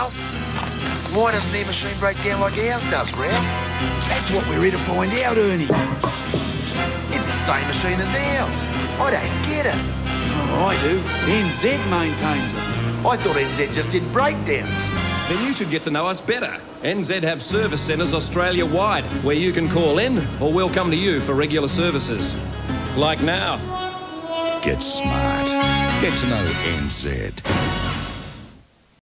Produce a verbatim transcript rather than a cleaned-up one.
Ralph? Why doesn't their machine break down like ours does, Ralph? That's what we're here to find out, Ernie. It's the same machine as ours. I don't get it. Oh, I do. Enzed maintains it. I thought Enzed just did breakdowns. Then you should get to know us better. N Z have service centres Australia-wide, where you can call in, or we'll come to you for regular services. Like now. Get smart. Get to know N Z.